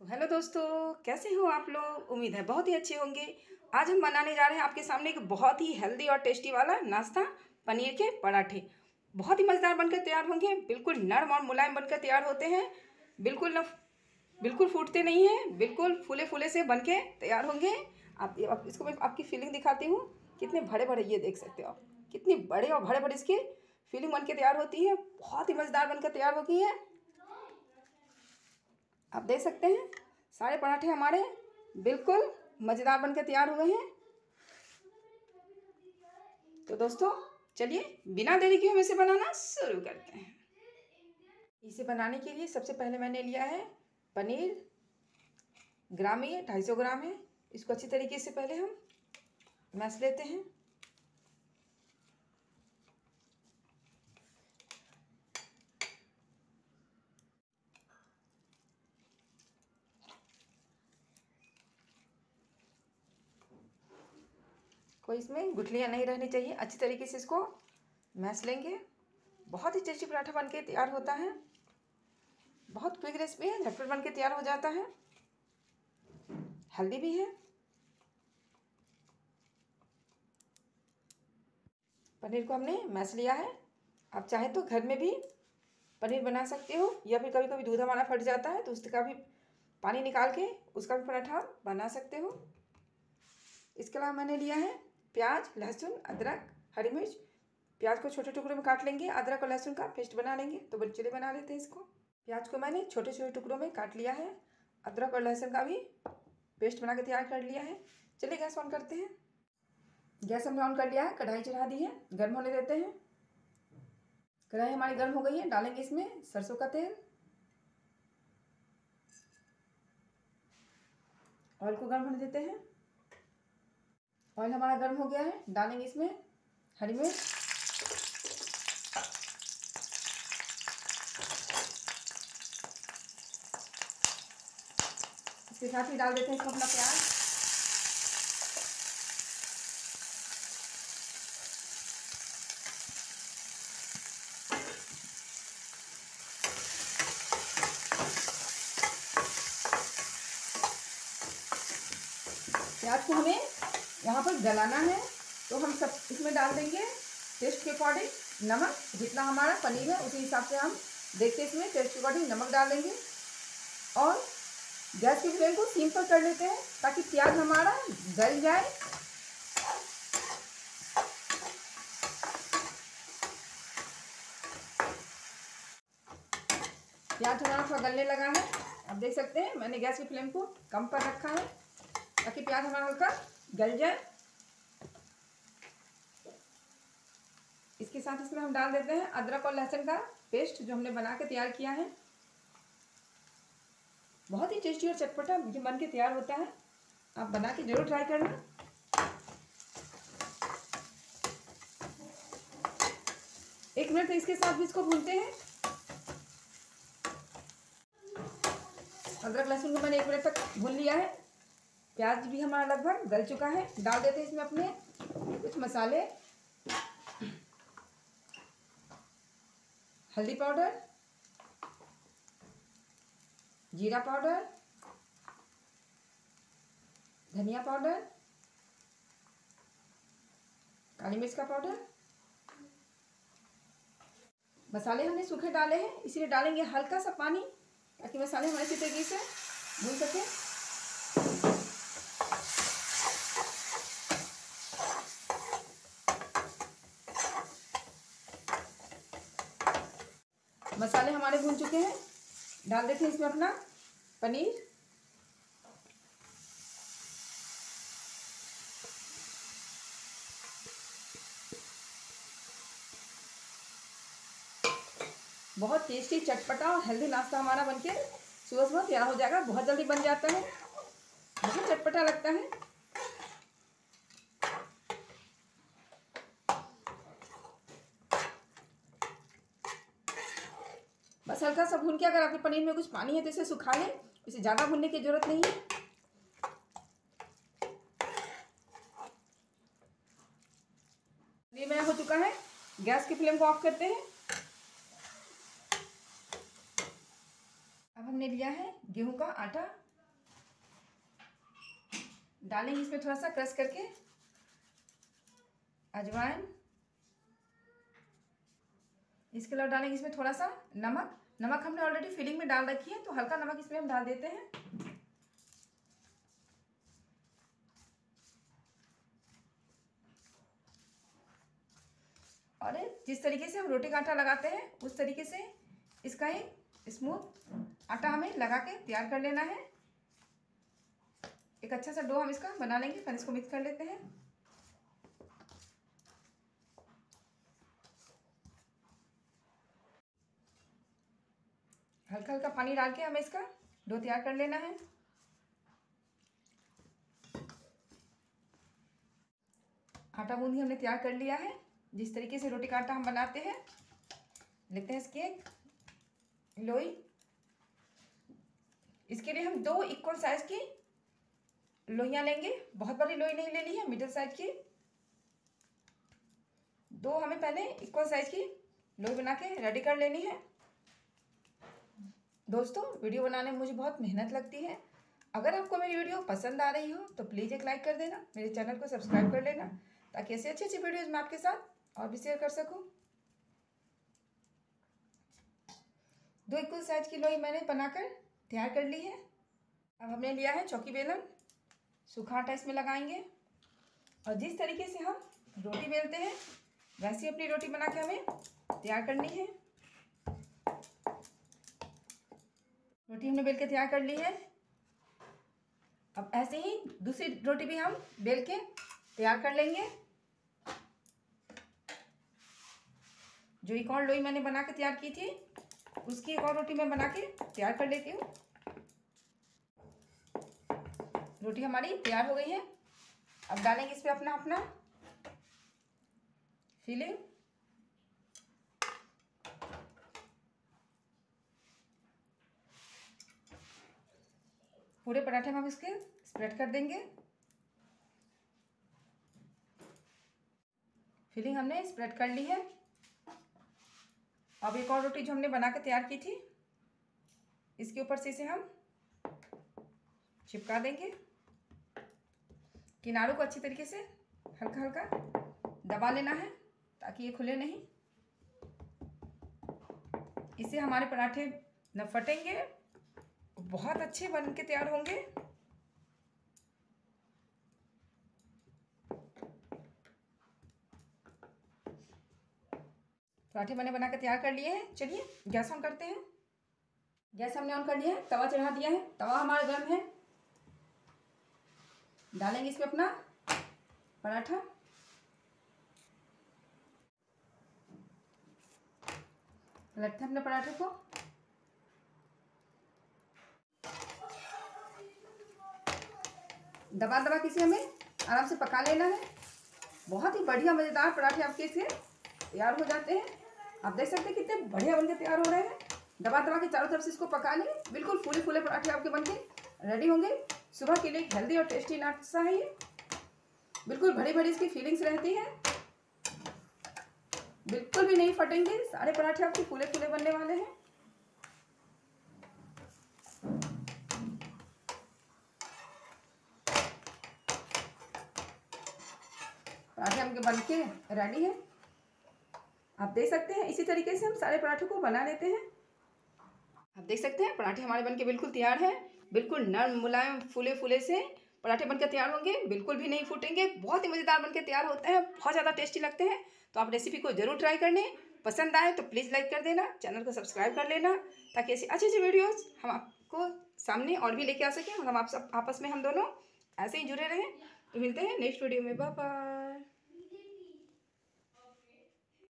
Hello दोस्तों, कैसे हो आप लोग। उम्मीद है बहुत ही अच्छे होंगे। आज हम बनाने जा रहे हैं आपके सामने एक बहुत ही हेल्दी और टेस्टी वाला नाश्ता, पनीर के पराठे। बहुत ही मज़ेदार बनकर तैयार होंगे। बिल्कुल नरम और मुलायम बनकर तैयार होते हैं। बिल्कुल फूटते नहीं हैं। बिल्कुल फूले फूले से बनके तैयार होंगे। आप इसको मैं आपकी फीलिंग दिखाती हूँ। कितने बड़े बड़े, ये देख सकते हो आप, कितनी बड़े और बड़े बड़े इसकी फीलिंग बन के तैयार होती है। बहुत ही मज़ेदार बनकर तैयार होती है। आप देख सकते हैं सारे पराठे हमारे बिल्कुल मज़ेदार बनकर तैयार हुए हैं। तो दोस्तों चलिए बिना देरी किए हम इसे बनाना शुरू करते हैं। इसे बनाने के लिए सबसे पहले मैंने लिया है पनीर। ग्राम में ये 250 ग्राम है। इसको अच्छी तरीके से पहले हम मैश लेते हैं। कोई इसमें गुठलियाँ नहीं रहनी चाहिए। अच्छी तरीके से इसको मैश लेंगे। बहुत ही टेस्टी पराठा बन के तैयार होता है। बहुत क्विक रेसिपी है, झटपट बन के तैयार हो जाता है। हेल्दी भी है। पनीर को हमने मैश लिया है। आप चाहें तो घर में भी पनीर बना सकते हो, या फिर कभी कभी दूध हमारा फट जाता है तो उसका भी पानी निकाल के उसका भी पराठा बना सकते हो। इसके अलावा मैंने लिया है प्याज, लहसुन, अदरक, हरी मिर्च। प्याज को छोटे टुकड़ों में काट लेंगे। अदरक और लहसुन का पेस्ट बना लेंगे। तो चलिए बना लेते हैं इसको। प्याज को मैंने छोटे छोटे टुकड़ों में काट लिया है। अदरक और लहसुन का भी पेस्ट बना के तैयार कर लिया है। चलिए गैस ऑन करते हैं। गैस हमने ऑन कर लिया है। कढ़ाई चढ़ा दी है, गर्म होने देते हैं। कढ़ाई हमारी गर्म हो गई है। डालेंगे इसमें सरसों का तेल। ऑयल को गर्म होने देते हैं। ऑयल हमारा गर्म हो गया है। डालेंगे इसमें हरी मिर्च, इसके साथ ही डाल देते हैं इसमें अपना प्याज। प्याज को हमें यहाँ पर गलाना है, तो हम सब इसमें डाल देंगे टेस्ट के अकॉर्डिंग नमक। जितना हमारा पनीर है उसी हिसाब से हम देखते इसमें टेस्ट के अकॉर्डिंग नमक डाल देंगे। और गैस की फ्लेम को सिम पर कर लेते हैं ताकि प्याज हमारा गल जाए। प्याज हमारा थोड़ा गलने लगा है। आप देख सकते हैं मैंने गैस की फ्लेम को कम पर रखा है ताकि प्याज हमारा हल्का गल जाए। इसके साथ इसमें हम डाल देते हैं अदरक और लहसुन का पेस्ट जो हमने बना के तैयार किया है। बहुत ही टेस्टी और चटपटा ये बन के तैयार होता है। आप बना के जरूर ट्राई करना। एक मिनट इसके साथ भी इसको भूनते हैं। अदरक लहसुन को मैंने 1 मिनट तक भून लिया है। प्याज भी हमारा लगभग गल चुका है। डाल देते हैं इसमें अपने कुछ मसाले। हल्दी पाउडर, जीरा पाउडर, धनिया पाउडर, काली मिर्च का पाउडर। मसाले हमने सूखे डाले हैं, इसीलिए डालेंगे हल्का सा पानी ताकि मसाले हमारे अच्छी तरीके से भून सके। मसाले हमारे भून चुके हैं। डाल देते हैं इसमें अपना पनीर। बहुत टेस्टी, चटपटा और हेल्दी नाश्ता हमारा बनके सुबह सुबह तैयार हो जाएगा। बहुत जल्दी बन जाता है, बहुत चटपटा लगता है। बस हल्का सा भून के, अगर आपके पनीर में कुछ पानी है तो इसे सुखा लें। इसे ज़्यादा भूनने की जरूरत नहीं है। पनीर मेरा हो चुका है। गैस की फ्लेम को ऑफ करते हैं। अब हमने लिया है गेहूं का आटा। डालेंगे इसमें थोड़ा सा क्रश करके अजवाइन। इसके अलावा डालेंगे इसमें थोड़ा सा नमक। नमक हमने ऑलरेडी फिलिंग में डाल रखी है, तो हल्का नमक इसमें हम डाल देते हैं। और जिस तरीके से हम रोटी का आटा लगाते हैं उस तरीके से इसका एक स्मूथ आटा हमें लगा के तैयार कर लेना है। एक अच्छा सा डो हम इसका बना लेंगे, फिर इसको मिक्स कर लेते हैं। हल्का हल्का पानी डाल के हमें इसका डो तैयार कर लेना है। आटा बूंदी हमने तैयार कर लिया है। जिस तरीके से रोटी का आटा हम बनाते हैं, लेते हैं इसकी एक लोई। इसके लिए हम 2 इक्वल साइज की लोइयां लेंगे। बहुत बड़ी लोई नहीं लेनी है, मिडिल साइज की 2 हमें पहले इक्वल साइज की लोई बना के रेडी कर लेनी है। दोस्तों, वीडियो बनाने में मुझे बहुत मेहनत लगती है। अगर आपको मेरी वीडियो पसंद आ रही हो तो प्लीज़ एक लाइक कर देना, मेरे चैनल को सब्सक्राइब कर लेना, ताकि ऐसे अच्छी अच्छी वीडियोज़ मैं आपके साथ और भी शेयर कर सकूं। 2 इक्वल साइज की लोई मैंने बनाकर तैयार कर ली है। अब हमने लिया है चौकी बेलन। सूखा आटा इसमें लगाएंगे और जिस तरीके से हम रोटी बेलते हैं वैसे अपनी रोटी बना के हमें तैयार करनी है। रोटी हमने बेल के तैयार कर ली है। अब ऐसे ही दूसरी रोटी भी हम बेल के तैयार कर लेंगे। जो एक और लोई मैंने बना के तैयार की थी, उसकी एक और रोटी मैं बना के तैयार कर लेती हूँ। रोटी हमारी तैयार हो गई है। अब डालेंगे इस पे अपना अपना फिलिंग। पूरे पराठे में हम इसके स्प्रेड कर देंगे। फिलिंग हमने स्प्रेड कर ली है। अब एक और रोटी जो हमने बना के तैयार की थी, इसके ऊपर से इसे हम चिपका देंगे। किनारों को अच्छी तरीके से हल्का हल्का दबा लेना है ताकि ये खुले नहीं। इससे हमारे पराठे न फटेंगे, बहुत अच्छे बन के तैयार होंगे। पराठे मैंने बना के तैयार कर लिए हैं। चलिए गैस ऑन करते हैं। गैस हमने ऑन कर लिया है, तवा चढ़ा दिया है। तवा हमारा गर्म है। डालेंगे इसमें अपना पराठा। पलटते हैं अपने पराठे को। दबा दबा के इसे हमें आराम से पका लेना है। बहुत ही बढ़िया मज़ेदार पराठे आपके इसे तैयार हो जाते हैं। आप देख सकते हैं कितने बढ़िया बनके तैयार हो रहे हैं। दबा दबा के चारों तरफ से इसको पका लें। बिल्कुल फूले फूले पराठे आपके बनके रेडी होंगे। सुबह के लिए हेल्दी और टेस्टी नाश्ता है ये। बिल्कुल भरी भरी इसकी फीलिंग्स रहती है, बिल्कुल भी नहीं फटेंगे। सारे पराठे आपके फूले फूले बनने वाले हैं। पराठे हमके बनके रेडी है। आप देख सकते हैं इसी तरीके से हम सारे पराठों को बना लेते हैं। आप देख सकते हैं पराठे हमारे बनके बिल्कुल तैयार हैं। बिल्कुल नरम मुलायम फूले फूले से पराठे बनकर तैयार होंगे, बिल्कुल भी नहीं फूटेंगे। बहुत ही मज़ेदार बनकर तैयार होते हैं, बहुत ज़्यादा टेस्टी लगते हैं। तो आप रेसिपी को ज़रूर ट्राई करने। पसंद आए तो प्लीज़ लाइक कर देना, चैनल को सब्सक्राइब कर लेना, ताकि ऐसी अच्छी अच्छी वीडियोज़ हम आपको सामने और भी लेके आ सकें और हम आप सब आपस में हम दोनों ऐसे ही जुड़े रहें। तो मिलते हैं नेक्स्ट वीडियो में। Bye bye.